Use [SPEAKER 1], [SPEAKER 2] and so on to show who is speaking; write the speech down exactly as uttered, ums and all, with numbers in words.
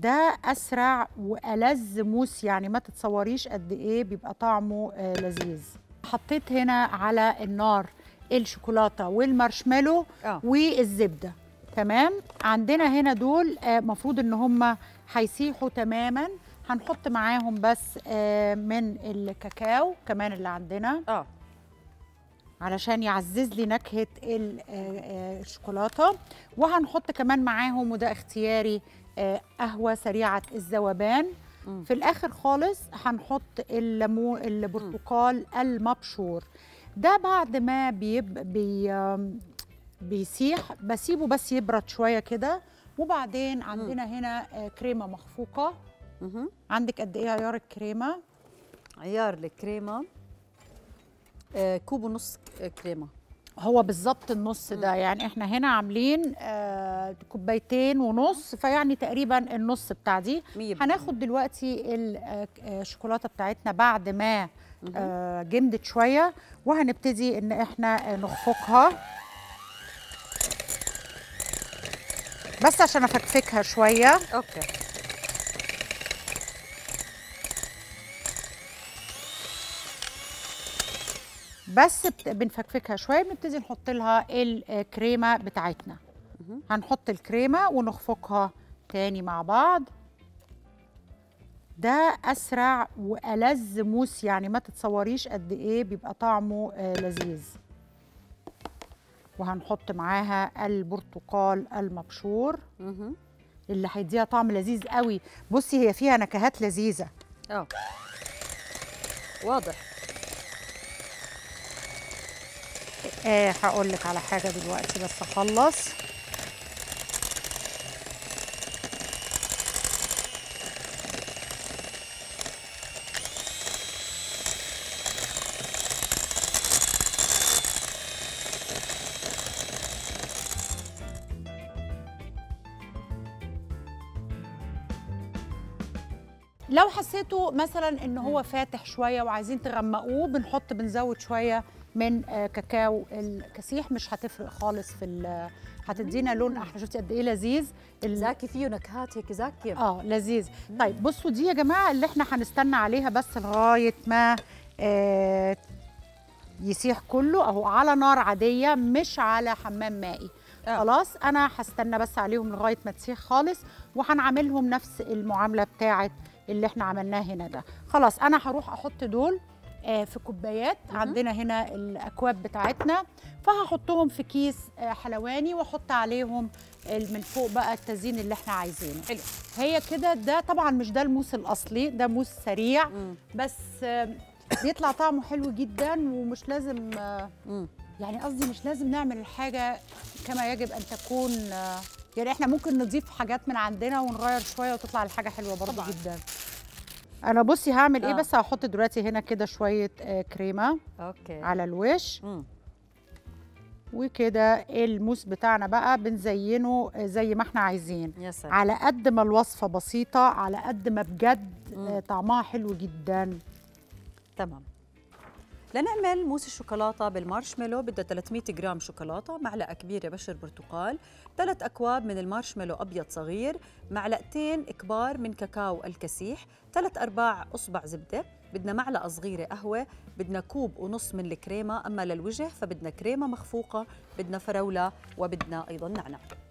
[SPEAKER 1] ده اسرع والذ موس، يعني ما تتصوريش قد ايه بيبقى طعمه آه لذيذ. حطيت هنا على النار الشوكولاته والمارشميلو
[SPEAKER 2] اه
[SPEAKER 1] والزبده. تمام. عندنا هنا دول المفروض آه ان هم هيسيحوا تماما. هنحط معاهم بس آه من الكاكاو كمان اللي عندنا
[SPEAKER 2] اه
[SPEAKER 1] علشان يعزز لي نكهه الشوكولاته. وهنحط كمان معاهم، وده اختياري، آه قهوه سريعه الذوبان.
[SPEAKER 2] مم.
[SPEAKER 1] في الاخر خالص هنحط الليمون البرتقال المبشور. ده بعد ما بيب بي بيسيح بسيبه بس يبرد شويه كده. وبعدين عندنا هنا آه كريمه مخفوقه.
[SPEAKER 2] مهم.
[SPEAKER 1] عندك قد ايه عيار الكريمه؟
[SPEAKER 2] عيار الكريمه آه كوب ونص كريمه.
[SPEAKER 1] هو بالظبط النص ده، يعني احنا هنا عاملين آه كوبايتين ونص، فيعني تقريبا النص بتاع دي. هناخد دلوقتي الشوكولاته بتاعتنا بعد ما آه جمدت شويه، وهنبتدي ان احنا نخفقها بس عشان افكفكها شويه.
[SPEAKER 2] اوكي.
[SPEAKER 1] بس بنفكفكها شويه، بنبتدي نحط لها الكريمه بتاعتنا. هنحط الكريمه ونخفقها تاني مع بعض. ده اسرع والذ موس، يعني ما تتصوريش قد ايه بيبقى طعمه آه لذيذ. وهنحط معاها البرتقال المبشور اللي هيديها طعم لذيذ قوي. بصي هي فيها نكهات لذيذه.
[SPEAKER 2] اه واضح.
[SPEAKER 1] آه هقول لك على حاجه دلوقتي بس اخلص. لو حسيتوا مثلا ان هو فاتح شويه وعايزين تغمقوه، بنحط بنزود شويه من آه كاكاو الكسيح. مش هتفرق خالص في، هتدينا لون احلى. شفتي قد ايه لذيذ؟
[SPEAKER 2] زاكي فيه نكهات هيك زاكيه.
[SPEAKER 1] اه لذيذ. طيب بصوا دي يا جماعه اللي احنا هنستنى عليها بس لغايه ما آه يسيح كله اهو على نار عاديه مش على حمام مائي. آه. خلاص انا هستنى بس عليهم لغايه ما تسيح خالص، وهنعملهم نفس المعامله بتاعه اللي احنا عملناه هنا ده. خلاص انا هروح احط دول آه في كوبايات. عندنا هنا الاكواب بتاعتنا، فهحطهم في كيس آه حلواني واحط عليهم من فوق بقى التزيين اللي احنا عايزينه. حلو. هي كده. ده طبعا مش ده الموس الاصلي، ده موس سريع. مم. بس آه بيطلع طعمه حلو جدا. ومش لازم آه يعني قصدي مش لازم نعمل الحاجه كما يجب ان تكون. آه يعني احنا ممكن نضيف حاجات من عندنا ونغير شويه وتطلع الحاجه حلوه برضه طبعا. جدا. انا بصي هعمل آه. ايه بس هحط دلوقتي هنا كده شويه آه كريمه
[SPEAKER 2] اوكي
[SPEAKER 1] على الوش.
[SPEAKER 2] مم.
[SPEAKER 1] وكده الموس بتاعنا بقى بنزينه زي ما احنا عايزين.
[SPEAKER 2] يا سلام.
[SPEAKER 1] على قد ما الوصفه بسيطه، على قد ما بجد آه طعمها حلو جدا.
[SPEAKER 2] تمام. لنعمل موس الشوكولاته بالمارشميلو بده ثلاثمية جرام شوكولاته، معلقه كبيره بشر برتقال، ثلاث اكواب من المارشميلو ابيض صغير، معلقتين كبار من كاكاو الكسيح، ثلاث ارباع اصبع زبده، بدنا معلقه صغيره قهوه، بدنا كوب ونص من الكريمه. اما للوجه فبدنا كريمه مخفوقه، بدنا فراوله، وبدنا ايضا نعناع.